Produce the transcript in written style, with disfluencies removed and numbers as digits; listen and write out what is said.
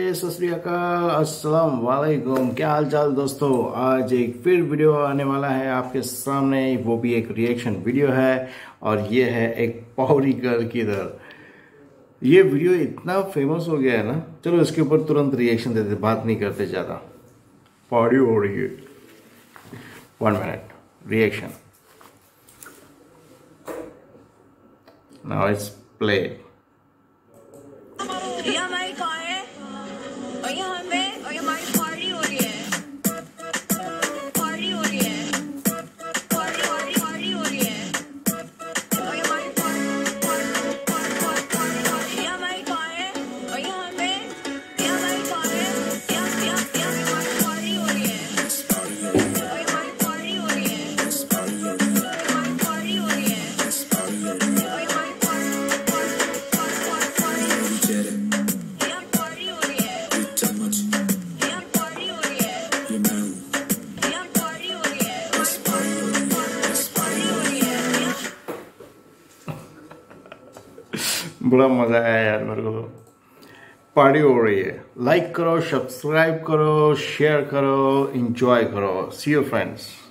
सत श्री अकाल, अस्सलाम वालेकुम। क्या हाल चाल दोस्तों। आज एक फिर वीडियो आने वाला है आपके सामने, वो भी एक रिएक्शन वीडियो है और ये है एक पौरी गर्ल की तरह। ये वीडियो इतना फेमस हो गया है ना, चलो इसके ऊपर तुरंत रिएक्शन देते, बात नहीं करते ज़्यादा। पौरी हो रही है, 1 minute reaction. Now it's play. ये हमारी कार है और ये हमें और ये हमारी पार्टी हो रही है। पार्टी हो रही है, पार्टी हो रही है और ये हमारी ये हमारी कार है और ये हमें ये हमारी कार है, ये हमारी पार्टी हो रही है और ये हमारी पार्टी हो रही है, हमारी पार्टी हो रही है और ये हमारी बड़ा मजा आया यार मेरे को। तो पार्टी हो रही है। लाइक करो, सब्सक्राइब करो, शेयर करो, एंजॉय करो। See you friends.